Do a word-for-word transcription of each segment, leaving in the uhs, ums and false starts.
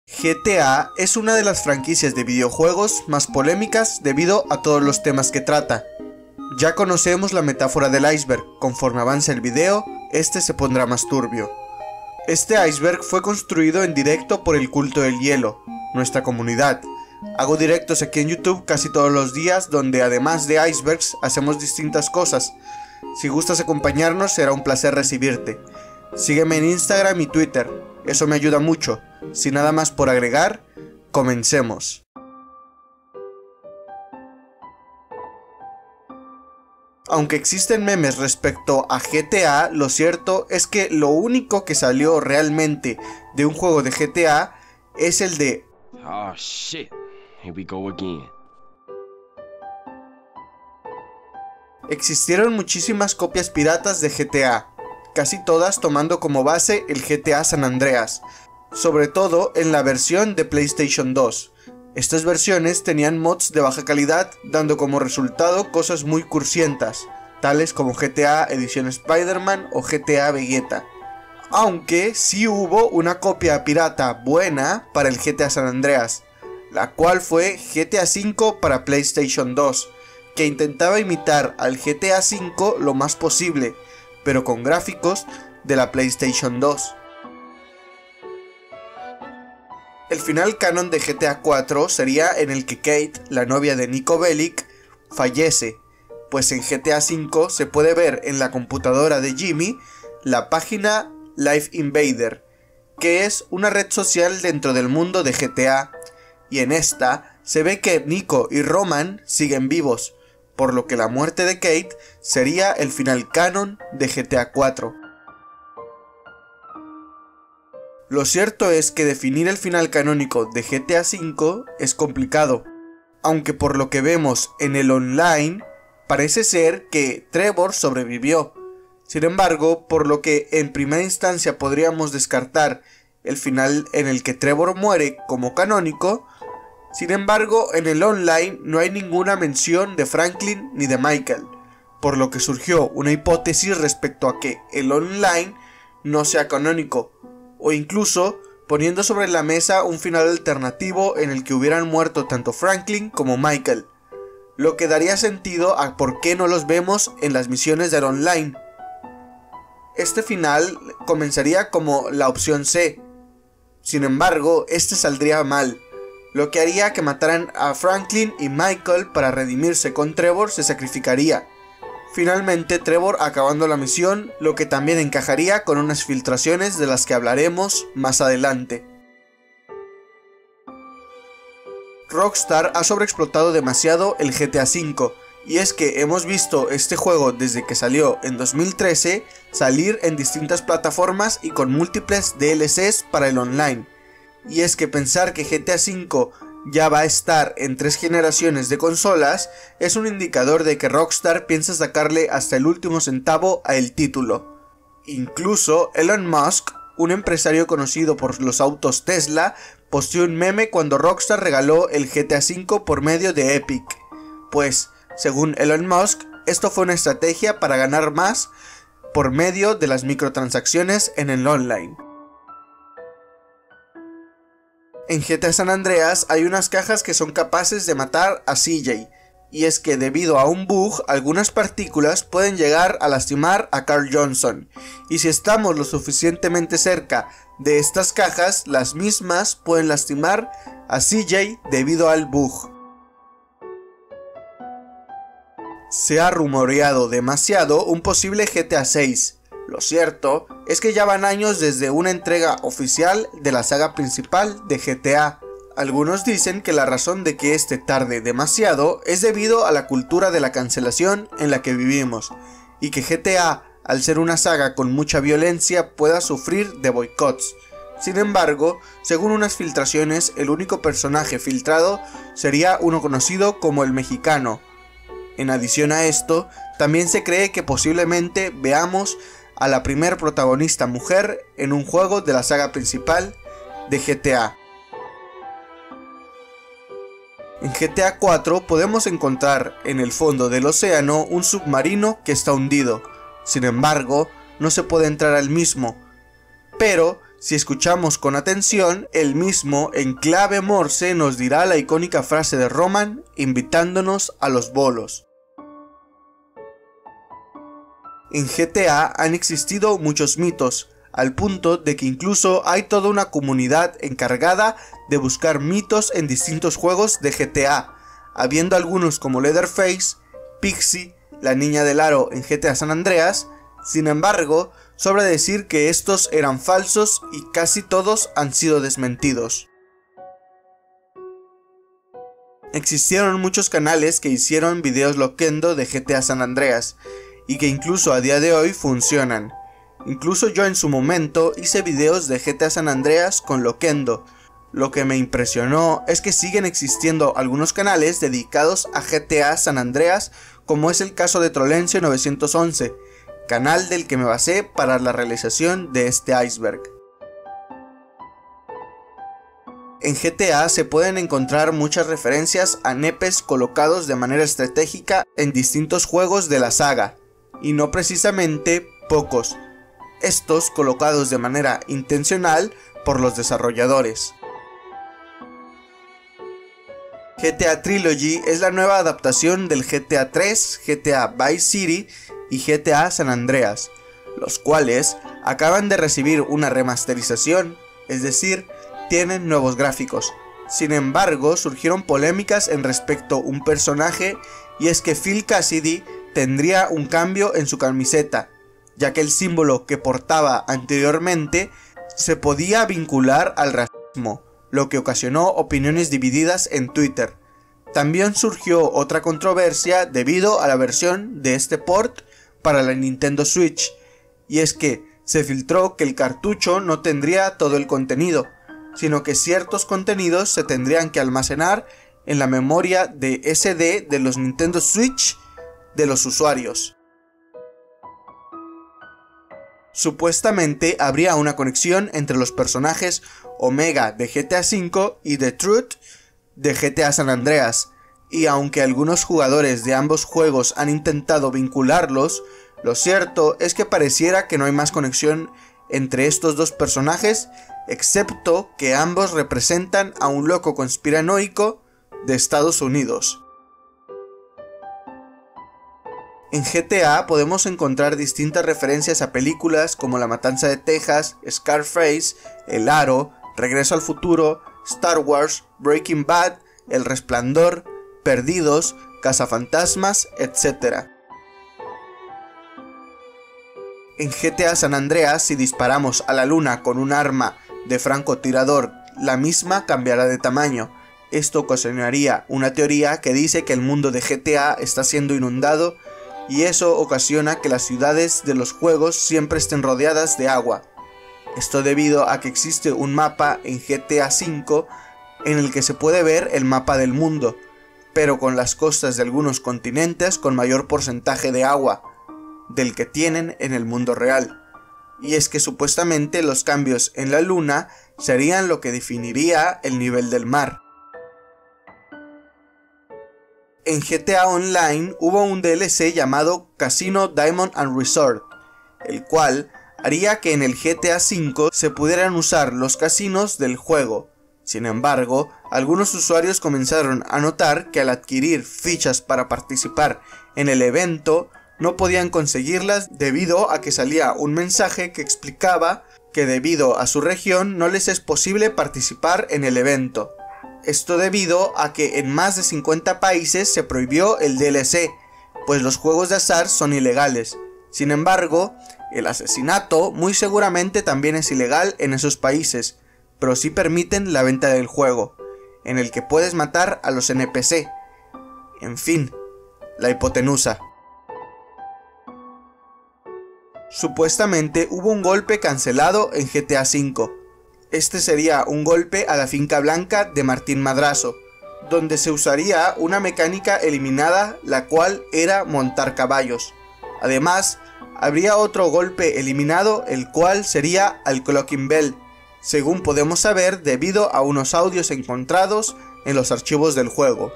G T A es una de las franquicias de videojuegos más polémicas debido a todos los temas que trata. Ya conocemos la metáfora del iceberg, conforme avance el video, este se pondrá más turbio. Este iceberg fue construido en directo por el culto del hielo, nuestra comunidad. Hago directos aquí en YouTube casi todos los días donde además de icebergs hacemos distintas cosas. Si gustas acompañarnos será un placer recibirte. Sígueme en Instagram y Twitter, eso me ayuda mucho. Sin nada más por agregar, comencemos. Aunque existen memes respecto a G T A, lo cierto es que lo único que salió realmente de un juego de G T A es el de Oh shit, here we go again. Existieron muchísimas copias piratas de G T A, casi todas tomando como base el G T A San Andreas, sobre todo en la versión de PlayStation dos. Estas versiones tenían mods de baja calidad, dando como resultado cosas muy cursientas, tales como G T A Edición Spider-Man o G T A Vegeta. Aunque sí hubo una copia pirata buena para el G T A San Andreas, la cual fue G T A cinco para PlayStation dos, que intentaba imitar al G T A cinco lo más posible, pero con gráficos de la PlayStation dos. El final canon de G T A cuatro sería en el que Kate, la novia de Niko Bellic, fallece, pues en G T A cinco se puede ver en la computadora de Jimmy la página Life Invader, que es una red social dentro del mundo de G T A, y en esta se ve que Niko y Roman siguen vivos, por lo que la muerte de Kate sería el final canon de G T A cuatro. Lo cierto es que definir el final canónico de G T A cinco es complicado, aunque por lo que vemos en el online, parece ser que Trevor sobrevivió. Sin embargo, por lo que en primera instancia podríamos descartar el final en el que Trevor muere como canónico, sin embargo en el online no hay ninguna mención de Franklin ni de Michael, por lo que surgió una hipótesis respecto a que el online no sea canónico, o incluso poniendo sobre la mesa un final alternativo en el que hubieran muerto tanto Franklin como Michael, lo que daría sentido a por qué no los vemos en las misiones del online. Este final comenzaría como la opción C, sin embargo este saldría mal, lo que haría que mataran a Franklin y Michael para redimirse con Trevor se sacrificaría. Finalmente Trevor acabando la misión, lo que también encajaría con unas filtraciones de las que hablaremos más adelante. Rockstar ha sobreexplotado demasiado el G T A cinco, y es que hemos visto este juego desde que salió en dos mil trece salir en distintas plataformas y con múltiples D L Cs para el online. Y es que pensar que G T A cinco ya va a estar en tres generaciones de consolas es un indicador de que Rockstar piensa sacarle hasta el último centavo a el título. Incluso Elon Musk, un empresario conocido por los autos Tesla, posteó un meme cuando Rockstar regaló el G T A cinco por medio de Epic, pues, según Elon Musk, esto fue una estrategia para ganar más por medio de las microtransacciones en el online. En G T A San Andreas hay unas cajas que son capaces de matar a C J, y es que debido a un bug, algunas partículas pueden llegar a lastimar a Carl Johnson, y si estamos lo suficientemente cerca de estas cajas, las mismas pueden lastimar a C J debido al bug. Se ha rumoreado demasiado un posible G T A seis. Lo cierto es que ya van años desde una entrega oficial de la saga principal de G T A. Algunos dicen que la razón de que este tarde demasiado es debido a la cultura de la cancelación en la que vivimos, y que G T A, al ser una saga con mucha violencia, pueda sufrir de boicots. Sin embargo, según unas filtraciones, el único personaje filtrado sería uno conocido como el Mexicano. En adición a esto, también se cree que posiblemente veamos a la primer protagonista mujer en un juego de la saga principal de G T A. En G T A cuatro podemos encontrar en el fondo del océano un submarino que está hundido, sin embargo no se puede entrar al mismo, pero Si escuchamos con atención, el mismo en clave Morse nos dirá la icónica frase de Roman invitándonos a los bolos. En G T A han existido muchos mitos, al punto de que incluso hay toda una comunidad encargada de buscar mitos en distintos juegos de G T A, habiendo algunos como Leatherface, Pixie, la niña del aro en G T A San Andreas. Sin embargo, sobra decir que estos eran falsos y casi todos han sido desmentidos. Existieron muchos canales que hicieron videos loquendo de G T A San Andreas, y que incluso a día de hoy funcionan. Incluso yo en su momento hice videos de G T A San Andreas con loquendo. Lo que me impresionó es que siguen existiendo algunos canales dedicados a G T A San Andreas, como es el caso de Trolencio novecientos once, canal del que me basé para la realización de este iceberg. En G T A se pueden encontrar muchas referencias a nepes colocados de manera estratégica en distintos juegos de la saga, y no precisamente pocos, estos colocados de manera intencional por los desarrolladores. G T A Trilogy es la nueva adaptación del G T A tres, G T A Vice City y G T A San Andreas, los cuales acaban de recibir una remasterización, es decir, tienen nuevos gráficos. Sin embargo, surgieron polémicas en respecto a un personaje, y es que Phil Cassidy tendría un cambio en su camiseta, ya que el símbolo que portaba anteriormente se podía vincular al racismo, lo que ocasionó opiniones divididas en Twitter. También surgió otra controversia debido a la versión de este port para la Nintendo Switch, y es que se filtró que el cartucho no tendría todo el contenido, sino que ciertos contenidos se tendrían que almacenar en la memoria de ese de de los Nintendo Switch de los usuarios. Supuestamente habría una conexión entre los personajes Omega de G T A cinco y The Truth de G T A San Andreas, y aunque algunos jugadores de ambos juegos han intentado vincularlos, lo cierto es que pareciera que no hay más conexión entre estos dos personajes, excepto que ambos representan a un loco conspiranoico de Estados Unidos. En G T A podemos encontrar distintas referencias a películas como La Matanza de Texas, Scarface, El Aro, Regreso al Futuro, Star Wars, Breaking Bad, El Resplandor, Perdidos, Cazafantasmas, etcétera. En G T A San Andreas, si disparamos a la luna con un arma de francotirador, la misma cambiará de tamaño. Esto ocasionaría una teoría que dice que el mundo de G T A está siendo inundado, y eso ocasiona que las ciudades de los juegos siempre estén rodeadas de agua. Esto debido a que existe un mapa en G T A cinco en el que se puede ver el mapa del mundo, pero con las costas de algunos continentes con mayor porcentaje de agua del que tienen en el mundo real. Y es que supuestamente los cambios en la luna serían lo que definiría el nivel del mar. En G T A Online hubo un D L C llamado Casino Diamond and Resort, el cual haría que en el G T A cinco se pudieran usar los casinos del juego. Sin embargo, algunos usuarios comenzaron a notar que al adquirir fichas para participar en el evento, no podían conseguirlas debido a que salía un mensaje que explicaba que debido a su región no les es posible participar en el evento. Esto debido a que en más de cincuenta países se prohibió el D L C, pues los juegos de azar son ilegales. Sin embargo, el asesinato muy seguramente también es ilegal en esos países, pero sí permiten la venta del juego, en el que puedes matar a los N P C. En fin, la hipotenusa. Supuestamente hubo un golpe cancelado en G T A cinco. Este sería un golpe a la finca blanca de Martín Madrazo, donde se usaría una mecánica eliminada, la cual era montar caballos. Además, habría otro golpe eliminado, el cual sería al Clocking Bell, según podemos saber debido a unos audios encontrados en los archivos del juego.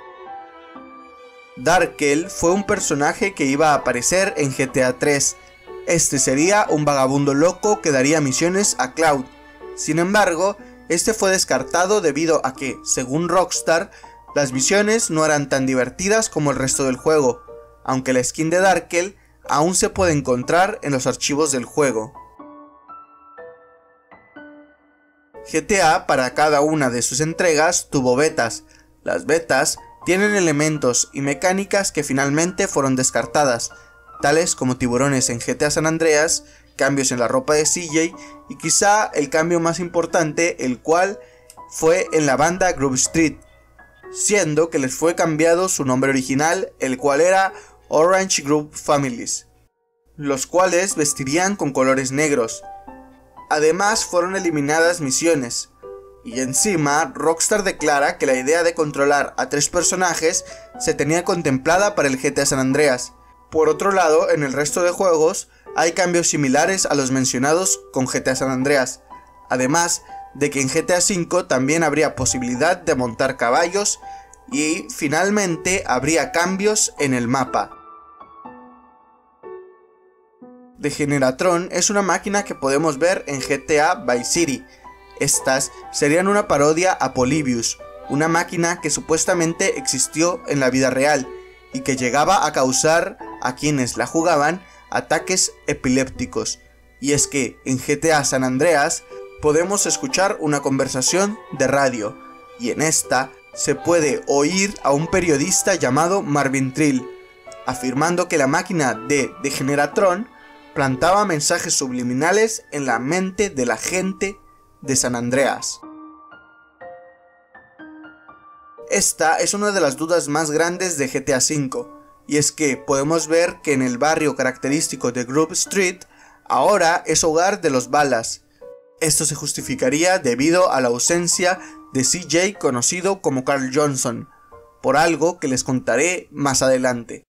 Darkel fue un personaje que iba a aparecer en G T A tres, Este sería un vagabundo loco que daría misiones a Cloud. Sin embargo, este fue descartado debido a que, según Rockstar, las misiones no eran tan divertidas como el resto del juego, aunque la skin de Darkel aún se puede encontrar en los archivos del juego. G T A para cada una de sus entregas tuvo betas. Las betas tienen elementos y mecánicas que finalmente fueron descartadas, tales como tiburones en G T A San Andreas, cambios en la ropa de C J y quizá el cambio más importante, el cual fue en la banda Grove Street, siendo que les fue cambiado su nombre original, el cual era Orange Group Families, los cuales vestirían con colores negros. Además fueron eliminadas misiones, y encima Rockstar declara que la idea de controlar a tres personajes se tenía contemplada para el G T A San Andreas. Por otro lado, en el resto de juegos hay cambios similares a los mencionados con G T A San Andreas, además de que en G T A cinco también habría posibilidad de montar caballos y finalmente habría cambios en el mapa. Degeneratron es una máquina que podemos ver en G T A Vice City. Estas serían una parodia a Polybius, una máquina que supuestamente existió en la vida real y que llegaba a causar a quienes la jugaban ataques epilépticos. Y es que en G T A San Andreas podemos escuchar una conversación de radio, y en esta se puede oír a un periodista llamado Marvin Trill, afirmando que la máquina de Degeneratron plantaba mensajes subliminales en la mente de la gente de San Andreas. Esta es una de las dudas más grandes de G T A cinco, y es que podemos ver que en el barrio característico de Grove Street ahora es hogar de los Balas. Esto se justificaría debido a la ausencia de C J conocido como Carl Johnson, por algo que les contaré más adelante.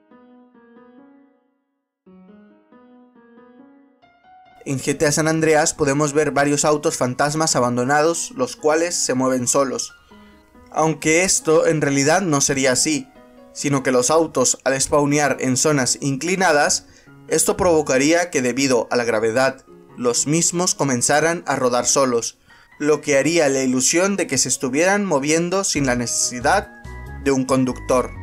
En G T A San Andreas podemos ver varios autos fantasmas abandonados, los cuales se mueven solos. Aunque esto en realidad no sería así, sino que los autos al spawnear en zonas inclinadas, esto provocaría que debido a la gravedad, los mismos comenzaran a rodar solos, lo que haría la ilusión de que se estuvieran moviendo sin la necesidad de un conductor.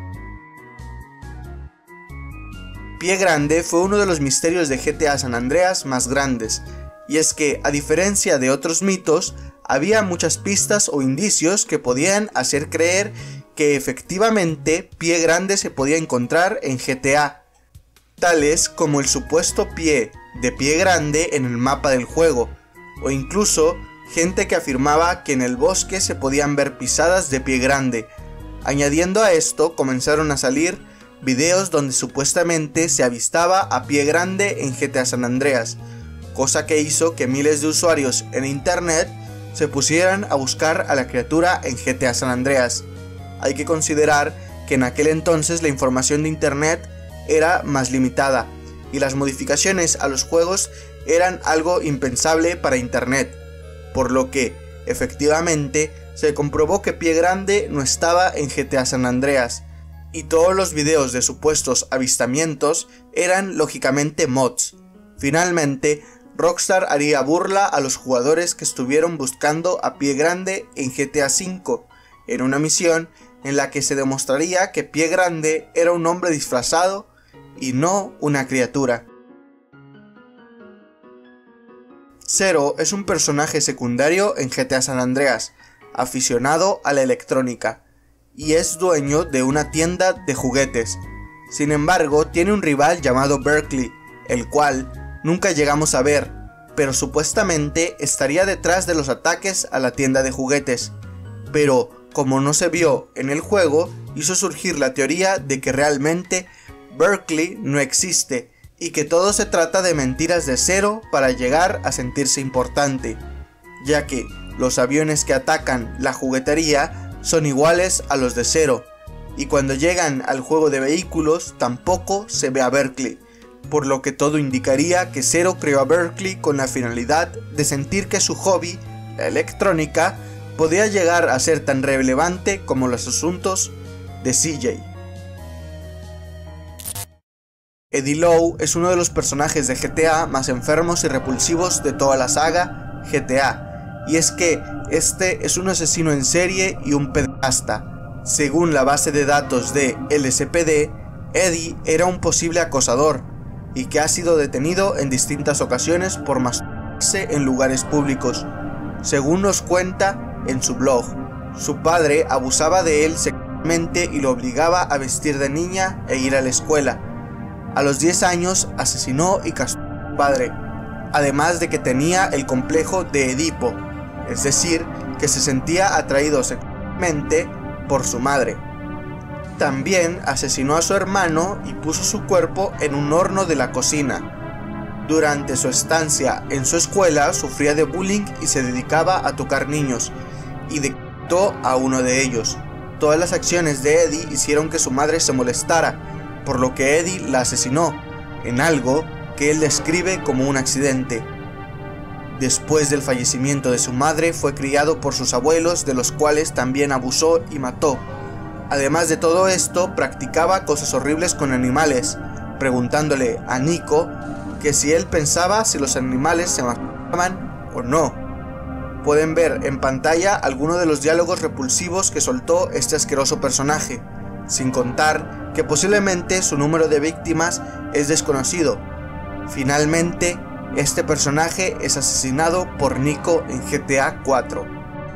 Pie Grande fue uno de los misterios de G T A San Andreas más grandes, y es que, a diferencia de otros mitos, había muchas pistas o indicios que podían hacer creer que efectivamente Pie Grande se podía encontrar en G T A, tales como el supuesto pie de Pie Grande en el mapa del juego, o incluso gente que afirmaba que en el bosque se podían ver pisadas de Pie Grande. Añadiendo a esto, comenzaron a salir videos donde supuestamente se avistaba a Pie Grande en G T A San Andreas, cosa que hizo que miles de usuarios en internet se pusieran a buscar a la criatura en G T A San Andreas. Hay que considerar que en aquel entonces la información de internet era más limitada, y las modificaciones a los juegos eran algo impensable para internet, por lo que, efectivamente, se comprobó que Pie Grande no estaba en G T A San Andreas, y todos los videos de supuestos avistamientos eran lógicamente mods. Finalmente, Rockstar haría burla a los jugadores que estuvieron buscando a Pie Grande en G T A cinco, en una misión en la que se demostraría que Pie Grande era un hombre disfrazado y no una criatura. Zero es un personaje secundario en G T A San Andreas, aficionado a la electrónica, y es dueño de una tienda de juguetes. Sin embargo, tiene un rival llamado Berkeley, el cual nunca llegamos a ver, pero supuestamente estaría detrás de los ataques a la tienda de juguetes. Pero, como no se vio en el juego, hizo surgir la teoría de que realmente Berkeley no existe, y que todo se trata de mentiras de Zero para llegar a sentirse importante, ya que los aviones que atacan la juguetería son iguales a los de Zero, y cuando llegan al juego de vehículos tampoco se ve a Berkeley, por lo que todo indicaría que Zero creó a Berkeley con la finalidad de sentir que su hobby, la electrónica, podía llegar a ser tan relevante como los asuntos de C J. Eddie Lowe es uno de los personajes de G T A más enfermos y repulsivos de toda la saga G T A, y es que este es un asesino en serie y un pederasta. Según la base de datos de L S P D, Eddie era un posible acosador, y que ha sido detenido en distintas ocasiones por masturbarse en lugares públicos. Según nos cuenta en su blog, su padre abusaba de él sexualmente y lo obligaba a vestir de niña e ir a la escuela. A los diez años asesinó y castró a su padre, además de que tenía el complejo de Edipo, es decir, que se sentía atraído sexualmente por su madre. También asesinó a su hermano y puso su cuerpo en un horno de la cocina. Durante su estancia en su escuela sufría de bullying y se dedicaba a tocar niños, y decapitó a uno de ellos. Todas las acciones de Eddie hicieron que su madre se molestara, por lo que Eddie la asesinó, en algo que él describe como un accidente. Después del fallecimiento de su madre fue criado por sus abuelos, de los cuales también abusó y mató. Además de todo esto, practicaba cosas horribles con animales, preguntándole a Nico que si él pensaba si los animales se masturbaban o no. Pueden ver en pantalla algunos de los diálogos repulsivos que soltó este asqueroso personaje, sin contar que posiblemente su número de víctimas es desconocido. Finalmente, este personaje es asesinado por Nico en G T A cuatro.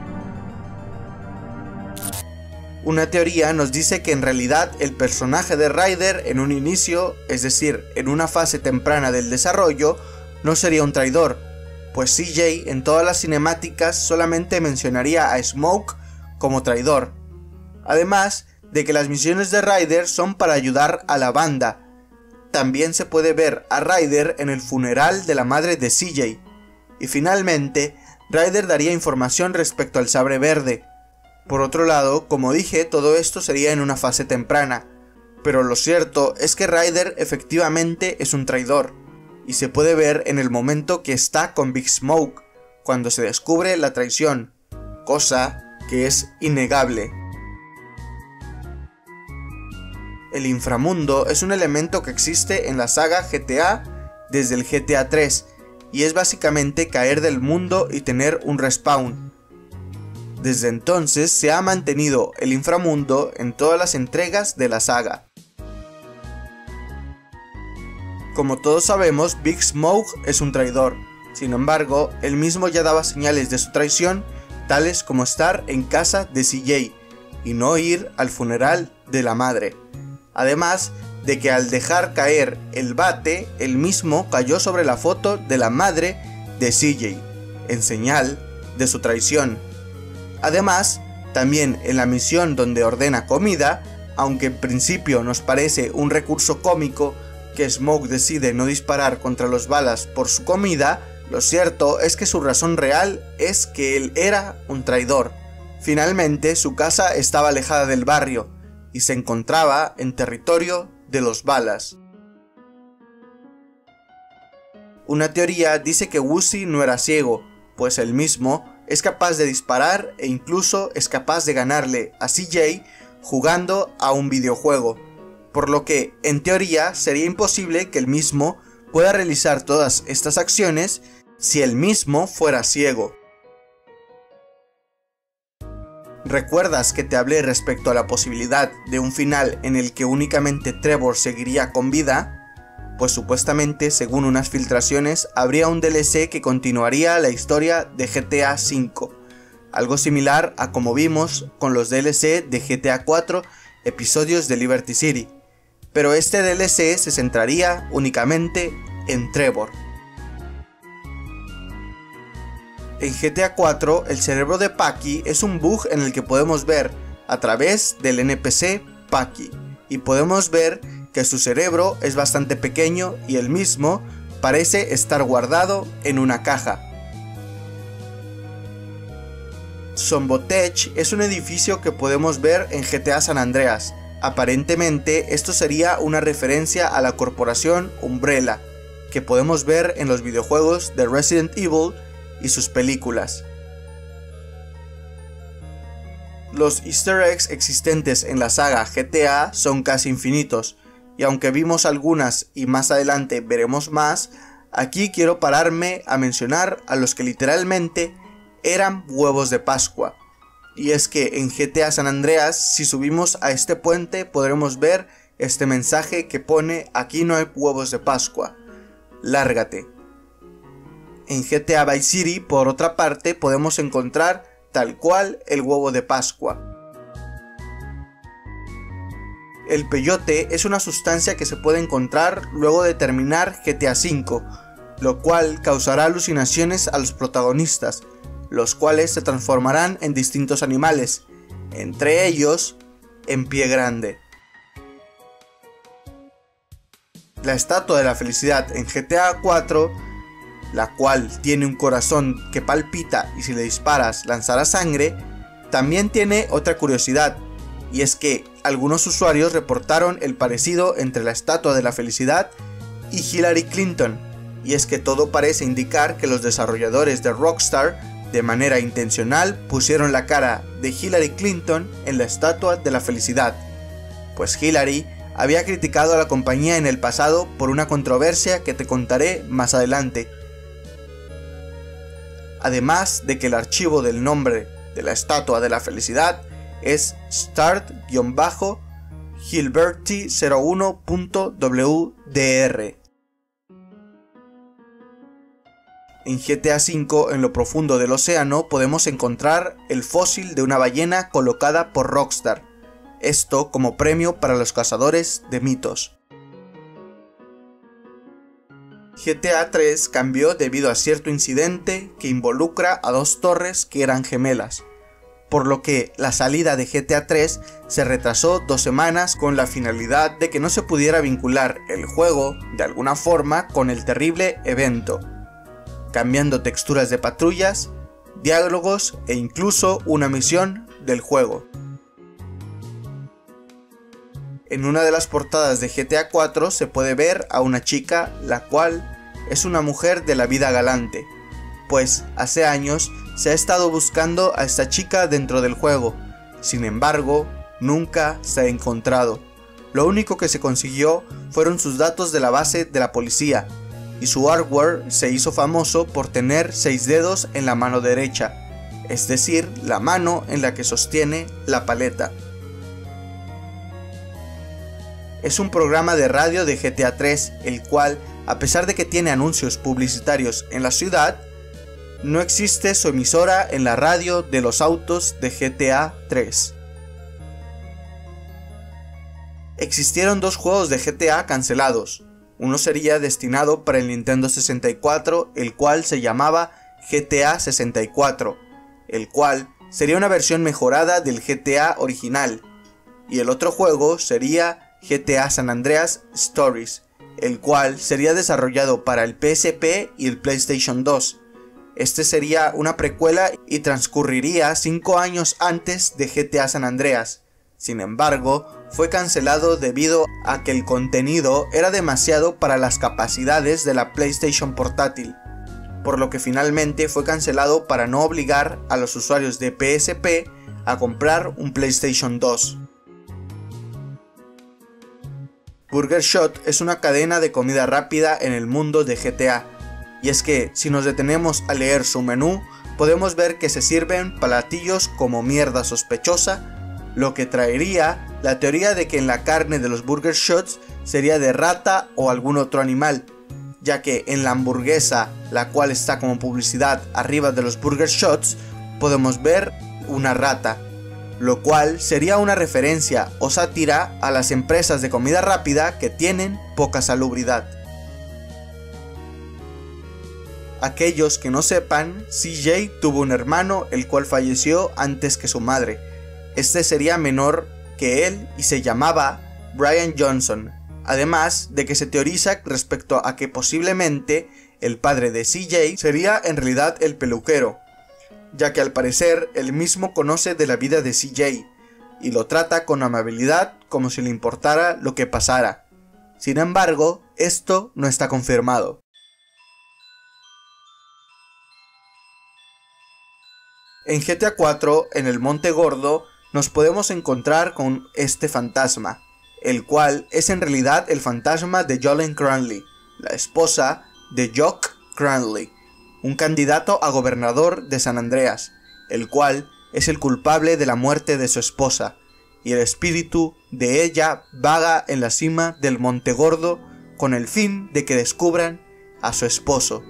Una teoría nos dice que en realidad el personaje de Ryder en un inicio, es decir, en una fase temprana del desarrollo, no sería un traidor, pues C J en todas las cinemáticas solamente mencionaría a Smoke como traidor. Además de que las misiones de Ryder son para ayudar a la banda. También se puede ver a Ryder en el funeral de la madre de C J. Y finalmente, Ryder daría información respecto al sabre verde. Por otro lado, como dije, todo esto sería en una fase temprana, pero lo cierto es que Ryder efectivamente es un traidor, y se puede ver en el momento que está con Big Smoke, cuando se descubre la traición, cosa que es innegable. El inframundo es un elemento que existe en la saga G T A desde el G T A tres, y es básicamente caer del mundo y tener un respawn. Desde entonces se ha mantenido el inframundo en todas las entregas de la saga. Como todos sabemos, Big Smoke es un traidor. Sin embargo, él mismo ya daba señales de su traición, tales como estar en casa de C J y no ir al funeral de la madre. Además de que al dejar caer el bate, él mismo cayó sobre la foto de la madre de C J, en señal de su traición. Además, también en la misión donde ordena comida, aunque en principio nos parece un recurso cómico que Smoke decide no disparar contra los balas por su comida, lo cierto es que su razón real es que él era un traidor. Finalmente, su casa estaba alejada del barrio y se encontraba en territorio de los balas. Una teoría dice que Woozie no era ciego, pues él mismo es capaz de disparar e incluso es capaz de ganarle a C J jugando a un videojuego, por lo que en teoría sería imposible que él mismo pueda realizar todas estas acciones si él mismo fuera ciego. ¿Recuerdas que te hablé respecto a la posibilidad de un final en el que únicamente Trevor seguiría con vida? Pues supuestamente, según unas filtraciones, habría un D L C que continuaría la historia de G T A cinco, algo similar a como vimos con los D L C de G T A cuatro episodios de Liberty City, pero este D L C se centraría únicamente en Trevor. En G T A cuatro, el cerebro de Packie es un bug en el que podemos ver a través del N P C Packie, y podemos ver que su cerebro es bastante pequeño y él mismo parece estar guardado en una caja. Zombotech es un edificio que podemos ver en G T A San Andreas. Aparentemente esto sería una referencia a la corporación Umbrella, que podemos ver en los videojuegos de Resident Evil y sus películas. Los easter eggs existentes en la saga G T A son casi infinitos, y aunque vimos algunas y más adelante veremos más, aquí quiero pararme a mencionar a los que literalmente eran huevos de Pascua. Y es que en G T A San Andreas, si subimos a este puente, podremos ver este mensaje que pone: aquí no hay huevos de Pascua, lárgate. En G T A Vice City, por otra parte, podemos encontrar tal cual el huevo de Pascua. El peyote es una sustancia que se puede encontrar luego de terminar G T A cinco, lo cual causará alucinaciones a los protagonistas, los cuales se transformarán en distintos animales, entre ellos en Pie Grande. La estatua de la felicidad en G T A cuatro, la cual tiene un corazón que palpita y si le disparas lanzará sangre, también tiene otra curiosidad, y es que algunos usuarios reportaron el parecido entre la estatua de la felicidad y Hillary Clinton, y es que todo parece indicar que los desarrolladores de Rockstar de manera intencional pusieron la cara de Hillary Clinton en la estatua de la felicidad, pues Hillary había criticado a la compañía en el pasado por una controversia que te contaré más adelante. Además de que el archivo del nombre de la estatua de la felicidad es start-gilberty cero uno punto w d r. En G T A cinco, en lo profundo del océano, podemos encontrar el fósil de una ballena colocada por Rockstar, esto como premio para los cazadores de mitos. G T A tres cambió debido a cierto incidente que involucra a dos torres que eran gemelas, por lo que la salida de G T A tres se retrasó dos semanas con la finalidad de que no se pudiera vincular el juego de alguna forma con el terrible evento, cambiando texturas de patrullas, diálogos e incluso una misión del juego. En una de las portadas de G T A cuatro se puede ver a una chica, la cual es una mujer de la vida galante, pues hace años se ha estado buscando a esta chica dentro del juego, sin embargo, nunca se ha encontrado. Lo único que se consiguió fueron sus datos de la base de la policía, y su artwork se hizo famoso por tener seis dedos en la mano derecha, es decir, la mano en la que sostiene la paleta. Es un programa de radio de G T A tres, el cual, a pesar de que tiene anuncios publicitarios en la ciudad, no existe su emisora en la radio de los autos de G T A tres. Existieron dos juegos de G T A cancelados. Uno sería destinado para el Nintendo sesenta y cuatro, el cual se llamaba G T A sesenta y cuatro, el cual sería una versión mejorada del G T A original, y el otro juego sería G T A San Andreas Stories, el cual sería desarrollado para el P S P y el PlayStation dos. Este sería una precuela y transcurriría cinco años antes de G T A San Andreas. Sin embargo, fue cancelado debido a que el contenido era demasiado para las capacidades de la PlayStation portátil, por lo que finalmente fue cancelado para no obligar a los usuarios de P S P a comprar un PlayStation dos. Burger Shot es una cadena de comida rápida en el mundo de G T A, y es que si nos detenemos a leer su menú, podemos ver que se sirven platillos como mierda sospechosa, lo que traería la teoría de que en la carne de los Burger Shots sería de rata o algún otro animal, ya que en la hamburguesa, la cual está como publicidad arriba de los Burger Shots, podemos ver una rata, lo cual sería una referencia o sátira a las empresas de comida rápida que tienen poca salubridad. Aquellos que no sepan, C J tuvo un hermano el cual falleció antes que su madre. Este sería menor que él y se llamaba Brian Johnson, además de que se teoriza respecto a que posiblemente el padre de C J sería en realidad el peluquero, ya que al parecer él mismo conoce de la vida de C J y lo trata con amabilidad como si le importara lo que pasara. Sin embargo, esto no está confirmado. En G T A cuatro, en el Monte Gordo, nos podemos encontrar con este fantasma, el cual es en realidad el fantasma de Jolene Cranley, la esposa de Jock Cranley, un candidato a gobernador de San Andreas, el cual es el culpable de la muerte de su esposa, y el espíritu de ella vaga en la cima del Monte Gordo con el fin de que descubran a su esposo.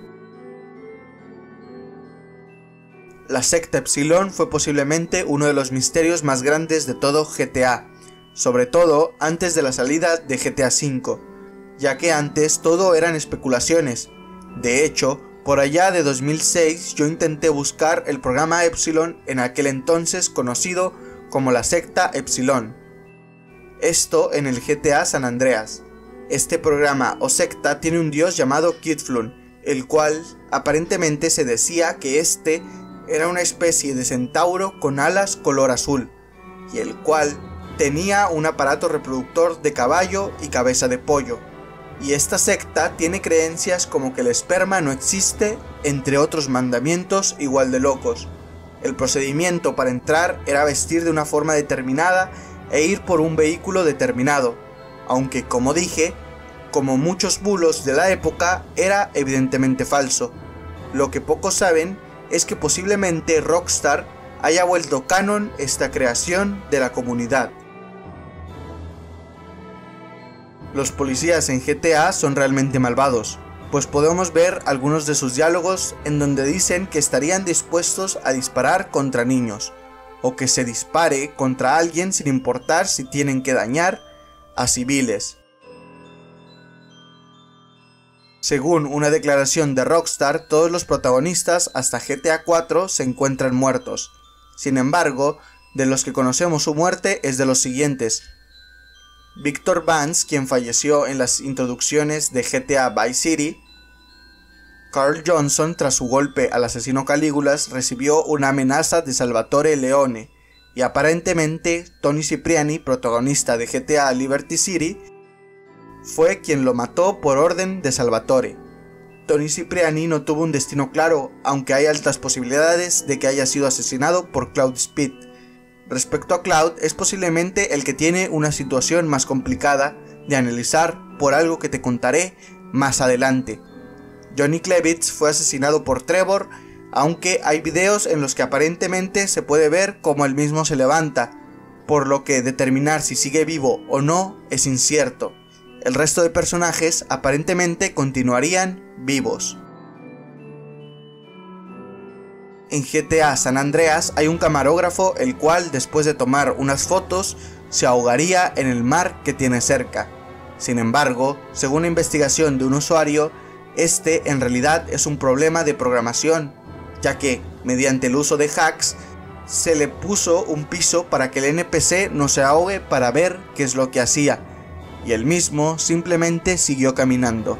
La secta Epsilon fue posiblemente uno de los misterios más grandes de todo G T A, sobre todo antes de la salida de G T A cinco, ya que antes todo eran especulaciones. De hecho, por allá de dos mil seis yo intenté buscar el programa Epsilon, en aquel entonces conocido como la secta Epsilon. Esto en el G T A San Andreas. Este programa o secta tiene un dios llamado Kidflun, el cual aparentemente se decía que este era una especie de centauro con alas color azul, y el cual tenía un aparato reproductor de caballo y cabeza de pollo. Y esta secta tiene creencias como que el esperma no existe, entre otros mandamientos igual de locos. El procedimiento para entrar era vestir de una forma determinada e ir por un vehículo determinado, aunque como dije, como muchos bulos de la época, era evidentemente falso. Lo que pocos saben es que posiblemente Rockstar haya vuelto canon esta creación de la comunidad. Los policías en G T A son realmente malvados, pues podemos ver algunos de sus diálogos en donde dicen que estarían dispuestos a disparar contra niños, o que se dispare contra alguien sin importar si tienen que dañar a civiles. Según una declaración de Rockstar, todos los protagonistas hasta G T A cuatro se encuentran muertos. Sin embargo, de los que conocemos su muerte es de los siguientes: Victor Vance, quien falleció en las introducciones de G T A Vice City. Carl Johnson, tras su golpe al asesino Calígulas, recibió una amenaza de Salvatore Leone, y aparentemente Tony Cipriani, protagonista de G T A Liberty City, fue quien lo mató por orden de Salvatore. Tony Cipriani no tuvo un destino claro, aunque hay altas posibilidades de que haya sido asesinado por Cloud Speed. Respecto a Cloud, es posiblemente el que tiene una situación más complicada de analizar por algo que te contaré más adelante. Johnny Klevitz fue asesinado por Trevor, aunque hay videos en los que aparentemente se puede ver cómo él mismo se levanta, por lo que determinar si sigue vivo o no es incierto. El resto de personajes aparentemente continuarían vivos. En G T A San Andreas hay un camarógrafo el cual, después de tomar unas fotos, se ahogaría en el mar que tiene cerca. Sin embargo, según una investigación de un usuario, este en realidad es un problema de programación, ya que, mediante el uso de hacks, se le puso un piso para que el N P C no se ahogue para ver qué es lo que hacía, y él mismo simplemente siguió caminando.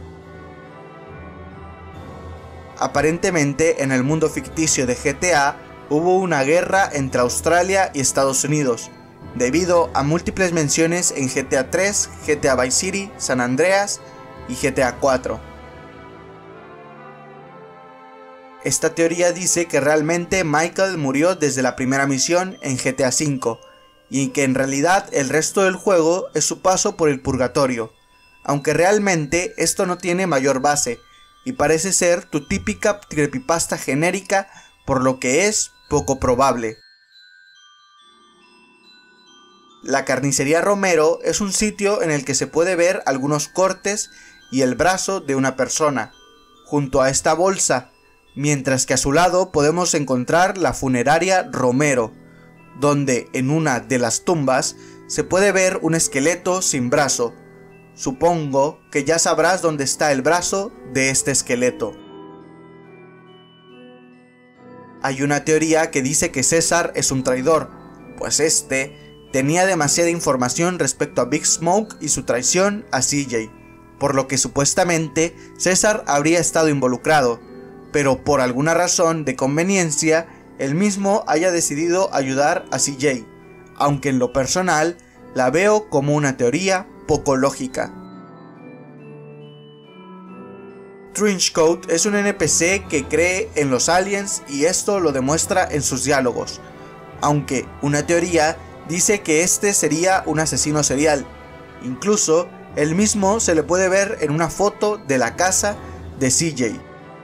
Aparentemente, en el mundo ficticio de G T A hubo una guerra entre Australia y Estados Unidos, debido a múltiples menciones en G T A tres, G T A Vice City, San Andreas y G T A cuatro. Esta teoría dice que realmente Michael murió desde la primera misión en G T A cinco, y que en realidad el resto del juego es su paso por el purgatorio, aunque realmente esto no tiene mayor base, y parece ser tu típica creepypasta genérica, por lo que es poco probable. La carnicería Romero es un sitio en el que se puede ver algunos cortes y el brazo de una persona, junto a esta bolsa, mientras que a su lado podemos encontrar la funeraria Romero, donde en una de las tumbas se puede ver un esqueleto sin brazo. Supongo que ya sabrás dónde está el brazo de este esqueleto. Hay una teoría que dice que César es un traidor, pues este tenía demasiada información respecto a Big Smoke y su traición a C J, por lo que supuestamente César habría estado involucrado, pero por alguna razón de conveniencia, él mismo haya decidido ayudar a C J, aunque en lo personal la veo como una teoría poco lógica. Trenchcoat es un N P C que cree en los aliens y esto lo demuestra en sus diálogos, aunque una teoría dice que este sería un asesino serial, Incluso, él mismo se le puede ver en una foto de la casa de C J.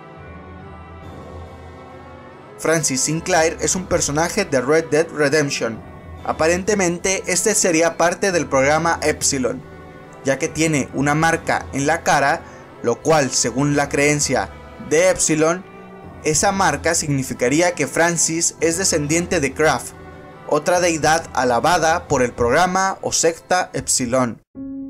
Francis Sinclair es un personaje de Red Dead Redemption. Aparentemente, este sería parte del programa Epsilon, ya que tiene una marca en la cara, lo cual, según la creencia de Epsilon, esa marca significaría que Francis es descendiente de Kraft, otra deidad alabada por el programa o secta Epsilon.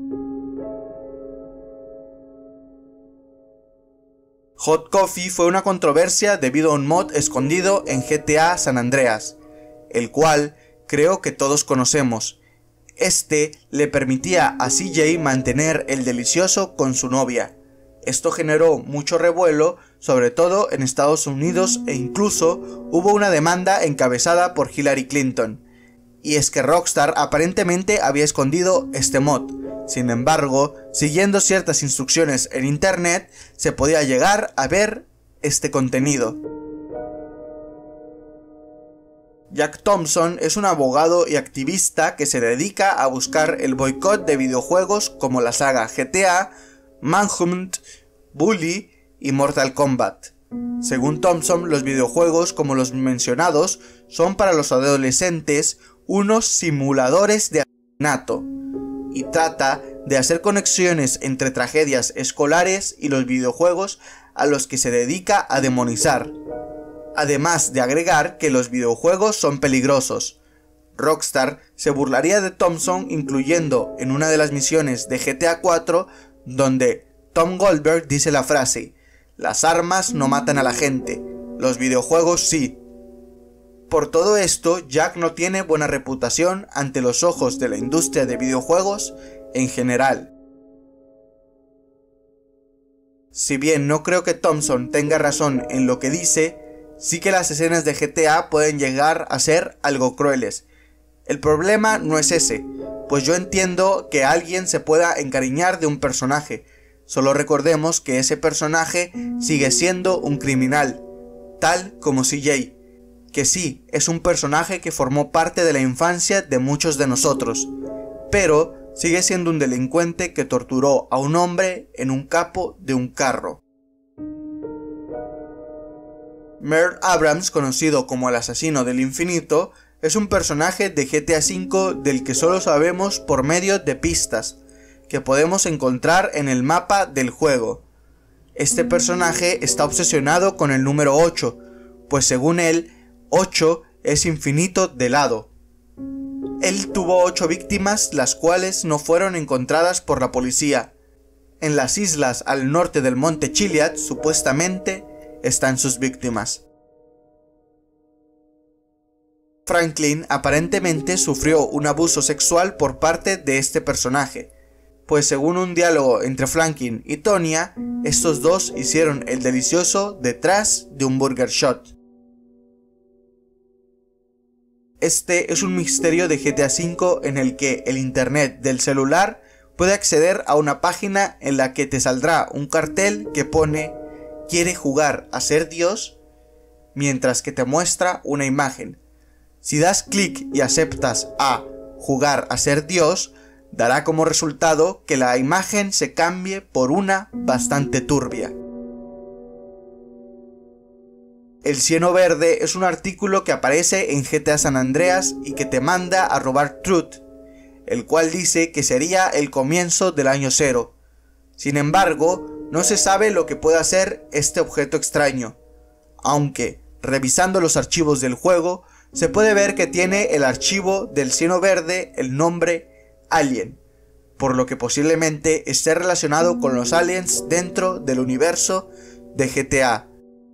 Hot Coffee fue una controversia debido a un mod escondido en G T A San Andreas, el cual creo que todos conocemos. Este le permitía a C J mantener el delicioso con su novia. Esto generó mucho revuelo, sobre todo en Estados Unidos, e incluso hubo una demanda encabezada por Hillary Clinton. Y es que Rockstar aparentemente había escondido este mod. Sin embargo, siguiendo ciertas instrucciones en internet, se podía llegar a ver este contenido. Jack Thompson es un abogado y activista que se dedica a buscar el boicot de videojuegos como la saga G T A, Manhunt, Bully y Mortal Kombat. Según Thompson, los videojuegos como los mencionados son para los adolescentes unos simuladores de asesinato, y trata de hacer conexiones entre tragedias escolares y los videojuegos a los que se dedica a demonizar. Además de agregar que los videojuegos son peligrosos. Rockstar se burlaría de Thompson, incluyendo en una de las misiones de G T A cuatro, donde Tom Goldberg dice la frase: "Las armas no matan a la gente, los videojuegos sí". Por todo esto, Jack no tiene buena reputación ante los ojos de la industria de videojuegos en general. Si bien no creo que Thompson tenga razón en lo que dice, sí que las escenas de G T A pueden llegar a ser algo crueles. El problema no es ese, pues yo entiendo que alguien se pueda encariñar de un personaje. Solo recordemos que ese personaje sigue siendo un criminal, tal como C J, que sí, es un personaje que formó parte de la infancia de muchos de nosotros, pero sigue siendo un delincuente que torturó a un hombre en un capó de un carro. Merle Abrams, conocido como el asesino del infinito, es un personaje de G T A cinco del que solo sabemos por medio de pistas que podemos encontrar en el mapa del juego. Este personaje está obsesionado con el número ocho, pues según él, ocho es infinito de lado. Él tuvo ocho víctimas, las cuales no fueron encontradas por la policía. En las islas al norte del monte Chiliad, supuestamente, están sus víctimas. Franklin aparentemente sufrió un abuso sexual por parte de este personaje, pues según un diálogo entre Franklin y Tonya, estos dos hicieron el delicioso detrás de un burger shot. Este es un misterio de G T A cinco en el que el internet del celular puede acceder a una página en la que te saldrá un cartel que pone "Quiere jugar a ser Dios", mientras que te muestra una imagen. Si das clic y aceptas a "jugar a ser Dios", dará como resultado que la imagen se cambie por una bastante turbia. El cieno verde es un artículo que aparece en G T A San Andreas y que te manda a robar Truth, el cual dice que sería el comienzo del año cero. Sin embargo, no se sabe lo que puede hacer este objeto extraño, aunque, revisando los archivos del juego, se puede ver que tiene el archivo del cieno verde el nombre Alien, por lo que posiblemente esté relacionado con los aliens dentro del universo de G T A.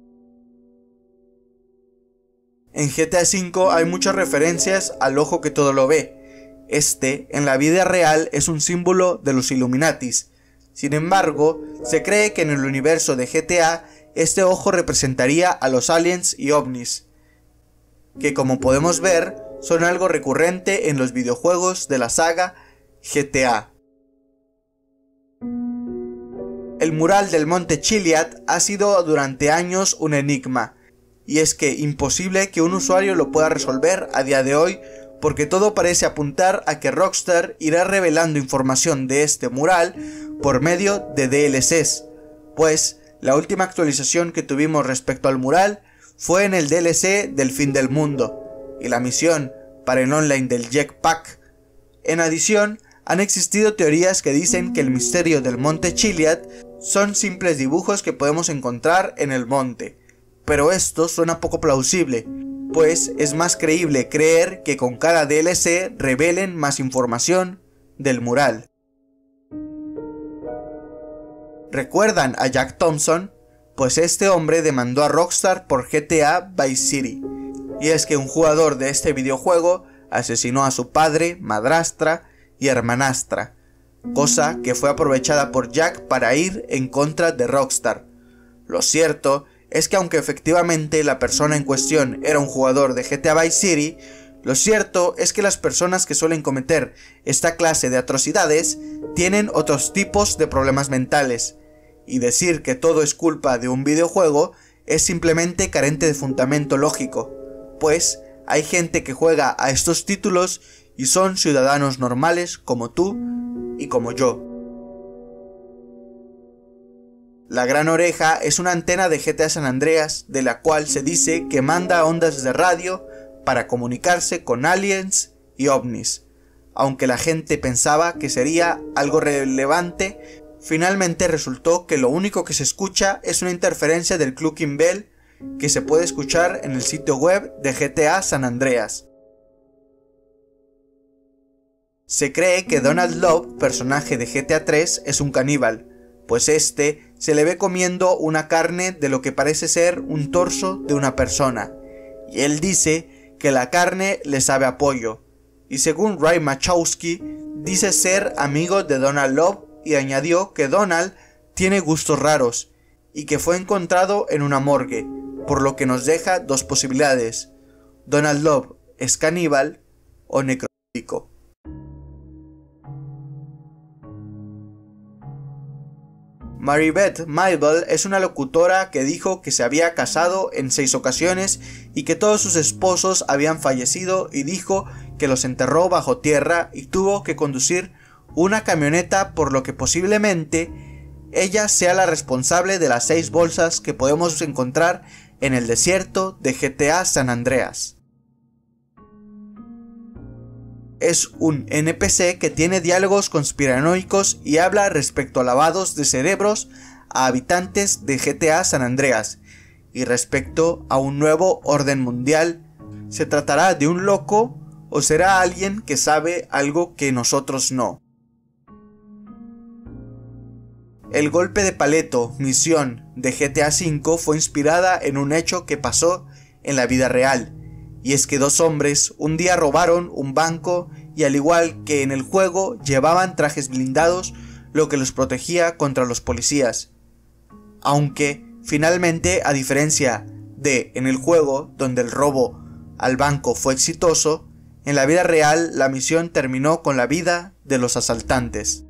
En G T A cinco hay muchas referencias al ojo que todo lo ve. Este, en la vida real, es un símbolo de los Illuminatis. Sin embargo, se cree que en el universo de G T A, este ojo representaría a los aliens y ovnis, que como podemos ver, son algo recurrente en los videojuegos de la saga G T A. El mural del monte Chiliad ha sido durante años un enigma, y es que imposible que un usuario lo pueda resolver a día de hoy, porque todo parece apuntar a que Rockstar irá revelando información de este mural por medio de D L Cs, pues la última actualización que tuvimos respecto al mural fue en el D L C del fin del mundo y la misión para el online del Jetpack. En adición, han existido teorías que dicen que el misterio del monte Chiliad son simples dibujos que podemos encontrar en el monte, pero esto suena poco plausible, pues es más creíble creer que con cada D L C revelen más información del mural. ¿Recuerdan a Jack Thompson? Pues este hombre demandó a Rockstar por G T A Vice City, y es que un jugador de este videojuego asesinó a su padre, madrastra y hermanastra, cosa que fue aprovechada por Jack para ir en contra de Rockstar. Lo cierto es que aunque efectivamente la persona en cuestión era un jugador de G T A Vice City, lo cierto es que las personas que suelen cometer esta clase de atrocidades tienen otros tipos de problemas mentales, y decir que todo es culpa de un videojuego es simplemente carente de fundamento lógico, pues hay gente que juega a estos títulos y son ciudadanos normales como tú y como yo. La Gran Oreja es una antena de G T A San Andreas de la cual se dice que manda ondas de radio para comunicarse con aliens y ovnis. Aunque la gente pensaba que sería algo relevante, finalmente resultó que lo único que se escucha es una interferencia del Clucking Bell que se puede escuchar en el sitio web de G T A San Andreas. Se cree que Donald Love, personaje de G T A tres, es un caníbal, pues este se le ve comiendo una carne de lo que parece ser un torso de una persona, y él dice que la carne le sabe a pollo, y según Ray Machowski, dice ser amigo de Donald Love y añadió que Donald tiene gustos raros, y que fue encontrado en una morgue, por lo que nos deja dos posibilidades: Donald Love es caníbal o necrofílico. Maribeth Maybell es una locutora que dijo que se había casado en seis ocasiones y que todos sus esposos habían fallecido, y dijo que los enterró bajo tierra y tuvo que conducir una camioneta, por lo que posiblemente ella sea la responsable de las seis bolsas que podemos encontrar en el desierto de G T A San Andreas. Es un N P C que tiene diálogos conspiranoicos y habla respecto a lavados de cerebros a habitantes de G T A San Andreas y respecto a un nuevo orden mundial. ¿Se tratará de un loco o será alguien que sabe algo que nosotros no? El golpe de paleto, misión de G T A cinco fue inspirada en un hecho que pasó en la vida real, y es que dos hombres un día robaron un banco y, al igual que en el juego, llevaban trajes blindados, lo que los protegía contra los policías. Aunque finalmente, a diferencia de en el juego, donde el robo al banco fue exitoso, en la vida real la misión terminó con la vida de los asaltantes.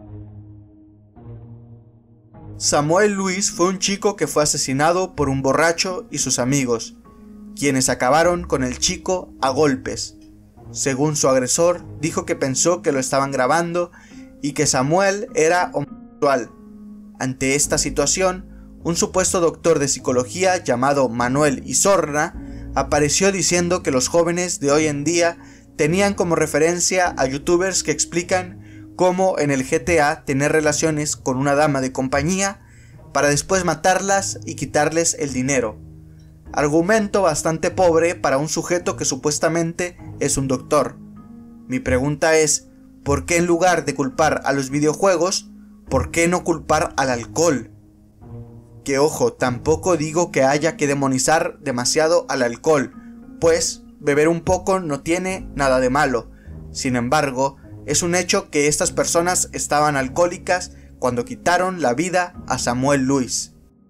Samuel Luis fue un chico que fue asesinado por un borracho y sus amigos, quienes acabaron con el chico a golpes. Según su agresor, dijo que pensó que lo estaban grabando y que Samuel era homosexual. Ante esta situación, un supuesto doctor de psicología llamado Manuel Isorna apareció diciendo que los jóvenes de hoy en día tenían como referencia a youtubers que explican cómo en el G T A tener relaciones con una dama de compañía para después matarlas y quitarles el dinero. Argumento bastante pobre para un sujeto que supuestamente es un doctor. Mi pregunta es, ¿por qué en lugar de culpar a los videojuegos, por qué no culpar al alcohol? Que ojo, tampoco digo que haya que demonizar demasiado al alcohol, pues beber un poco no tiene nada de malo. Sin embargo, es un hecho que estas personas estaban alcohólicas cuando quitaron la vida a Samuel Luis.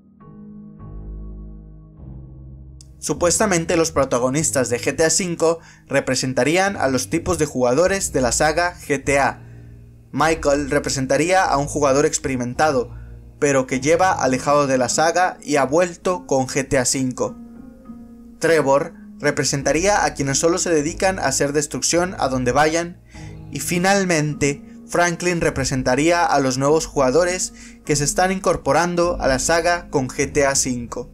Supuestamente los protagonistas de G T A cinco representarían a los tipos de jugadores de la saga G T A. Michael representaría a un jugador experimentado, pero que lleva alejado de la saga y ha vuelto con G T A cinco. Trevor representaría a quienes solo se dedican a hacer destrucción a donde vayan, y finalmente Franklin representaría a los nuevos jugadores que se están incorporando a la saga con G T A cinco.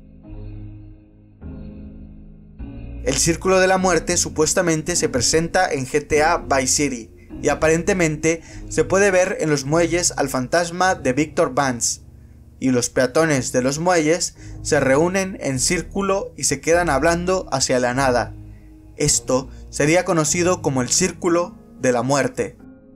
El Círculo de la Muerte supuestamente se presenta en G T A Vice City, y aparentemente se puede ver en los muelles al fantasma de Victor Vance, y los peatones de los muelles se reúnen en círculo y se quedan hablando hacia la nada. Esto sería conocido como el Círculo de la Muerte.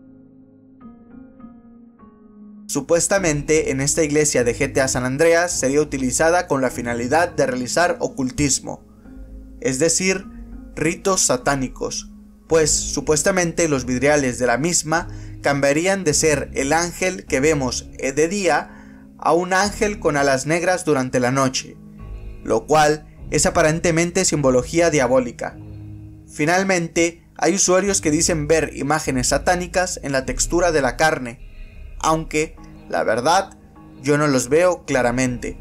Supuestamente en esta iglesia de G T A San Andreas sería utilizada con la finalidad de realizar ocultismo, es decir, ritos satánicos, pues supuestamente los vidriales de la misma cambiarían de ser el ángel que vemos de día a un ángel con alas negras durante la noche, lo cual es aparentemente simbología diabólica. Finalmente, hay usuarios que dicen ver imágenes satánicas en la textura de la carne, aunque, la verdad, yo no los veo claramente.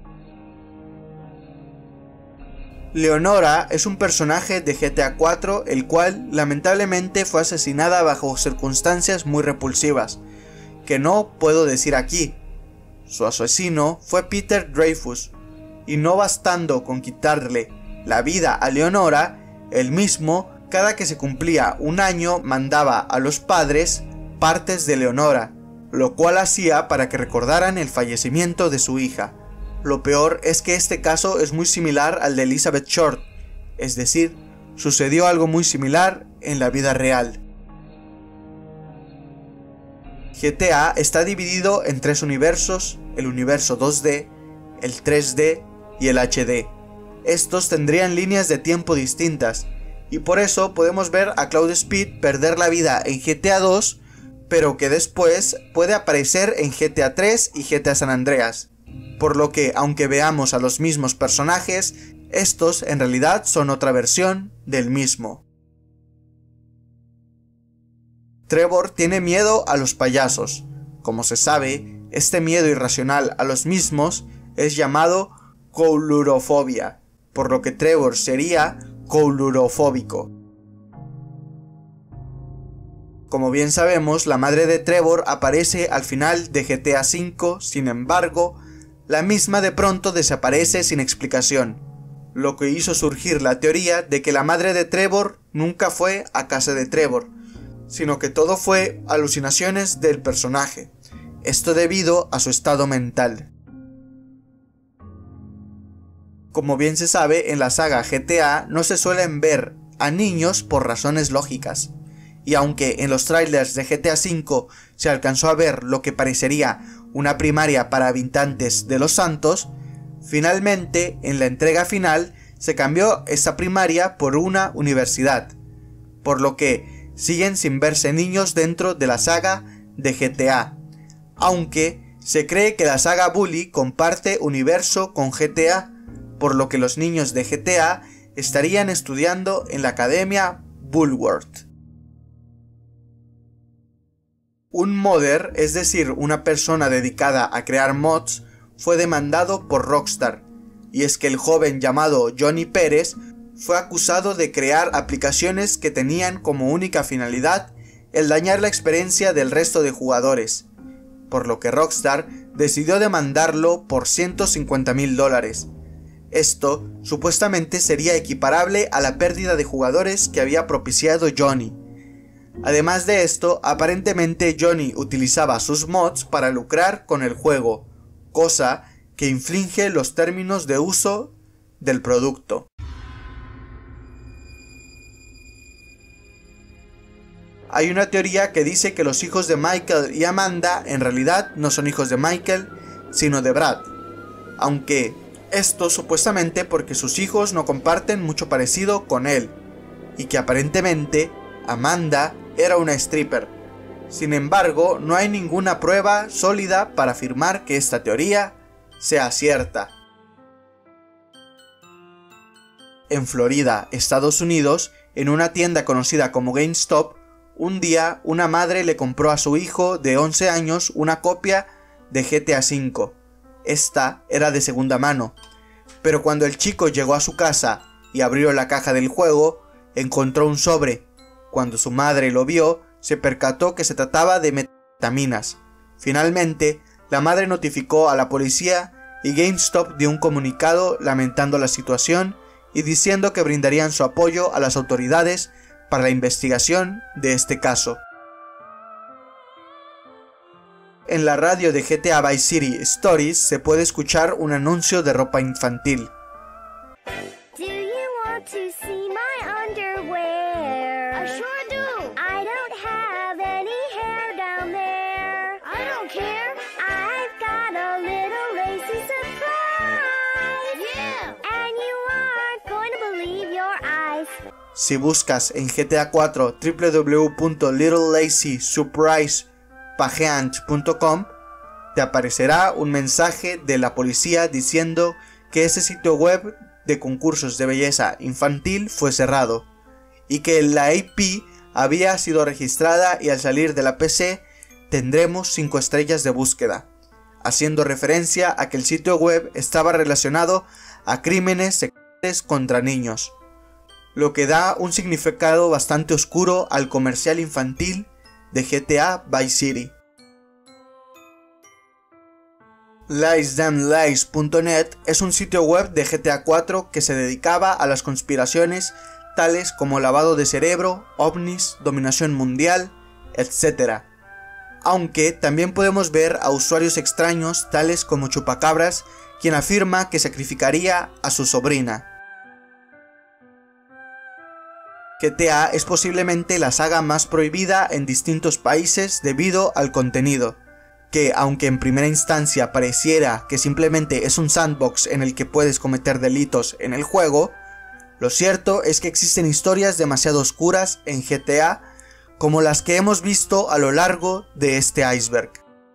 Leonora es un personaje de G T A cuatro, el cual lamentablemente fue asesinada bajo circunstancias muy repulsivas, que no puedo decir aquí. Su asesino fue Peter Dreyfus, y no bastando con quitarle la vida a Leonora, él mismo, cada que se cumplía un año, mandaba a los padres partes de Leonora, lo cual hacía para que recordaran el fallecimiento de su hija. Lo peor es que este caso es muy similar al de Elizabeth Short, es decir, sucedió algo muy similar en la vida real. G T A está dividido en tres universos, el universo dos D, el tres D y el H D. Estos tendrían líneas de tiempo distintas, y por eso podemos ver a Cloud Speed perder la vida en G T A dos, pero que después puede aparecer en G T A tres y G T A San Andreas, por lo que aunque veamos a los mismos personajes, estos en realidad son otra versión del mismo. Trevor tiene miedo a los payasos. Como se sabe, este miedo irracional a los mismos es llamado coulurofobia, por lo que Trevor sería coulurofóbico. Como bien sabemos, la madre de Trevor aparece al final de G T A cinco, sin embargo, la misma de pronto desaparece sin explicación, lo que hizo surgir la teoría de que la madre de Trevor nunca fue a casa de Trevor, sino que todo fue alucinaciones del personaje, esto debido a su estado mental. Como bien se sabe, en la saga G T A no se suelen ver a niños por razones lógicas, y aunque en los trailers de G T A cinco se alcanzó a ver lo que parecería una primaria para habitantes de Los Santos, finalmente en la entrega final se cambió esa primaria por una universidad, por lo que siguen sin verse niños dentro de la saga de G T A, aunque se cree que la saga Bully comparte universo con G T A, por lo que los niños de G T A estarían estudiando en la academia Bullworth. Un modder, es decir, una persona dedicada a crear mods, fue demandado por Rockstar, y es que el joven llamado Johnny Pérez fue acusado de crear aplicaciones que tenían como única finalidad el dañar la experiencia del resto de jugadores, por lo que Rockstar decidió demandarlo por ciento cincuenta mil dólares. Esto supuestamente sería equiparable a la pérdida de jugadores que había propiciado Johnny. Además de esto, aparentemente Johnny utilizaba sus mods para lucrar con el juego, cosa que infringe los términos de uso del producto. Hay una teoría que dice que los hijos de Michael y Amanda en realidad no son hijos de Michael, sino de Brad, aunque esto supuestamente porque sus hijos no comparten mucho parecido con él, y que aparentemente Amanda era una stripper. Sin embargo, no hay ninguna prueba sólida para afirmar que esta teoría sea cierta. En Florida, Estados Unidos, en una tienda conocida como GameStop, un día una madre le compró a su hijo de once años una copia de G T A cinco. Esta era de segunda mano, pero cuando el chico llegó a su casa y abrió la caja del juego, encontró un sobre. Cuando su madre lo vio, se percató que se trataba de metanfetaminas. Finalmente, la madre notificó a la policía y GameStop dio un comunicado lamentando la situación y diciendo que brindarían su apoyo a las autoridades para la investigación de este caso. En la radio de G T A Vice City Stories se puede escuchar un anuncio de ropa infantil. Do you want to see my underwear? I sure do. I don't have any hair down there. I don't care. I've got a little lacy surprise. Yeah. And you aren't going to believe your eyes. Si buscas en G T A cuatro w w w punto little lacy surprise pageant punto com, te aparecerá un mensaje de la policía diciendo que ese sitio web de concursos de belleza infantil fue cerrado y que la I P había sido registrada y al salir de la P C tendremos cinco estrellas de búsqueda, haciendo referencia a que el sitio web estaba relacionado a crímenes sexuales contra niños, lo que da un significado bastante oscuro al comercial infantil de G T A Vice City. lies damn lies punto net es un sitio web de G T A cuatro que se dedicaba a las conspiraciones tales como lavado de cerebro, ovnis, dominación mundial, etcétera. Aunque también podemos ver a usuarios extraños tales como Chupacabras, quien afirma que sacrificaría a su sobrina. G T A es posiblemente la saga más prohibida en distintos países debido al contenido, que aunque en primera instancia pareciera que simplemente es un sandbox en el que puedes cometer delitos en el juego, lo cierto es que existen historias demasiado oscuras en G T A como las que hemos visto a lo largo de este iceberg.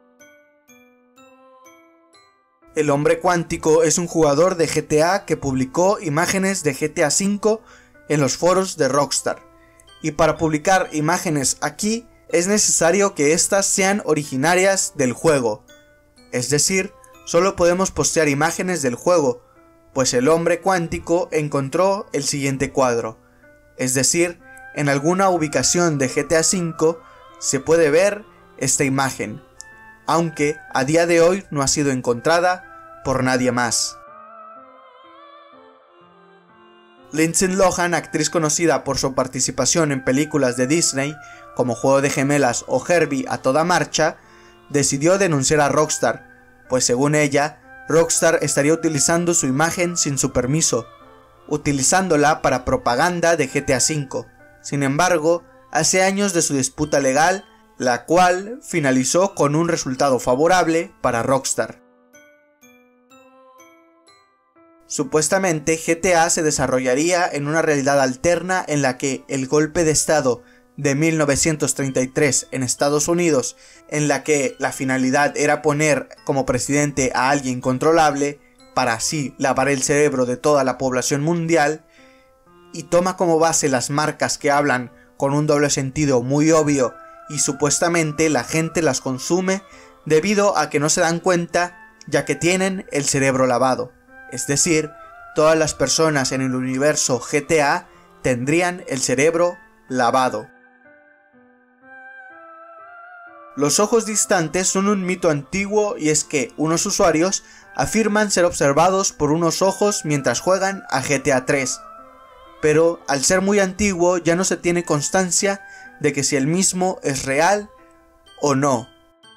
El Hombre Cuántico es un jugador de G T A que publicó imágenes de G T A cinco en los foros de Rockstar, y para publicar imágenes aquí es necesario que éstas sean originarias del juego, es decir, solo podemos postear imágenes del juego, pues el Hombre Cuántico encontró el siguiente cuadro, es decir, en alguna ubicación de G T A cinco se puede ver esta imagen, aunque a día de hoy no ha sido encontrada por nadie más. Lindsay Lohan, actriz conocida por su participación en películas de Disney como Juego de Gemelas o Herbie a toda marcha, decidió denunciar a Rockstar, pues según ella, Rockstar estaría utilizando su imagen sin su permiso, utilizándola para propaganda de G T A cinco. Sin embargo, hace años de su disputa legal, la cual finalizó con un resultado favorable para Rockstar. Supuestamente G T A se desarrollaría en una realidad alterna en la que el golpe de estado de mil novecientos treinta y tres en Estados Unidos, en la que la finalidad era poner como presidente a alguien controlable para así lavar el cerebro de toda la población mundial, y toma como base las marcas que hablan con un doble sentido muy obvio y supuestamente la gente las consume debido a que no se dan cuenta ya que tienen el cerebro lavado. Es decir, todas las personas en el universo G T A tendrían el cerebro lavado. Los ojos distantes son un mito antiguo y es que unos usuarios afirman ser observados por unos ojos mientras juegan a G T A tres, pero al ser muy antiguo ya no se tiene constancia de que si el mismo es real o no.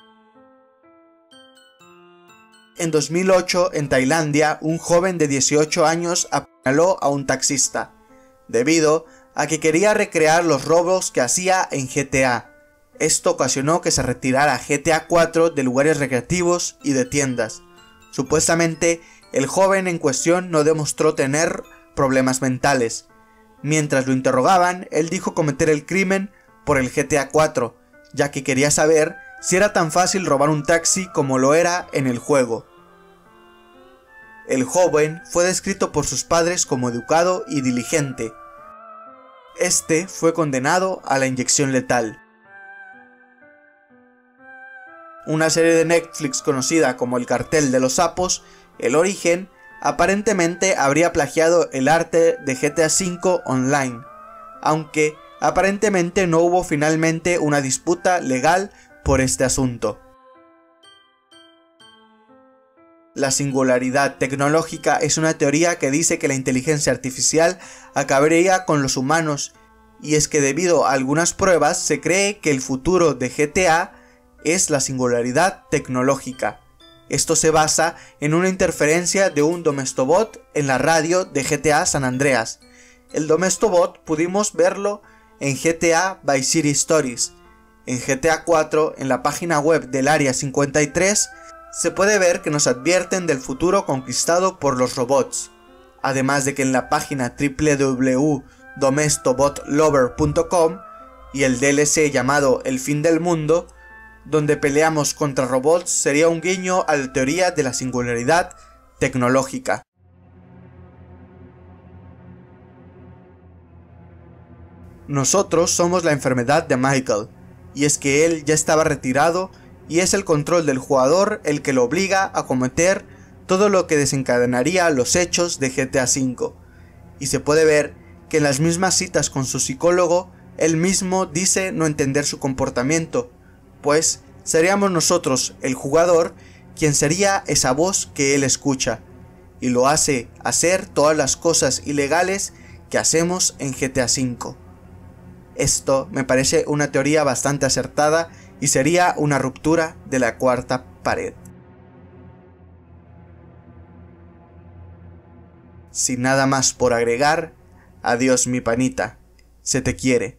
En dos mil ocho, en Tailandia, un joven de dieciocho años apuñaló a un taxista, debido a que quería recrear los robos que hacía en G T A. Esto ocasionó que se retirara G T A cuatro de lugares recreativos y de tiendas. Supuestamente, el joven en cuestión no demostró tener problemas mentales. Mientras lo interrogaban, él dijo cometer el crimen por el G T A cuatro, ya que quería saber si era tan fácil robar un taxi como lo era en el juego. El joven fue descrito por sus padres como educado y diligente. Este fue condenado a la inyección letal. Una serie de Netflix conocida como El Cartel de los Sapos, El Origen, aparentemente habría plagiado el arte de G T A cinco Online, aunque aparentemente no hubo finalmente una disputa legal por este asunto. La singularidad tecnológica es una teoría que dice que la inteligencia artificial acabaría con los humanos, y es que debido a algunas pruebas se cree que el futuro de G T A es la singularidad tecnológica. Esto se basa en una interferencia de un Domestobot en la radio de G T A San Andreas. El Domestobot pudimos verlo en G T A Vice City Stories. En G T A cuatro, en la página web del Área cincuenta y tres, se puede ver que nos advierten del futuro conquistado por los robots. Además de que en la página doble u doble u doble u punto domestobot lover punto com y el D L C llamado El fin del mundo, donde peleamos contra robots, sería un guiño a la teoría de la singularidad tecnológica. Nosotros somos la enfermedad de Michael, y es que él ya estaba retirado y es el control del jugador el que lo obliga a cometer todo lo que desencadenaría los hechos de G T A cinco, y se puede ver que en las mismas citas con su psicólogo, él mismo dice no entender su comportamiento, pues seríamos nosotros, el jugador, quien sería esa voz que él escucha, y lo hace hacer todas las cosas ilegales que hacemos en G T A cinco. Esto me parece una teoría bastante acertada y sería una ruptura de la cuarta pared. Sin nada más por agregar, adiós mi panita, se te quiere.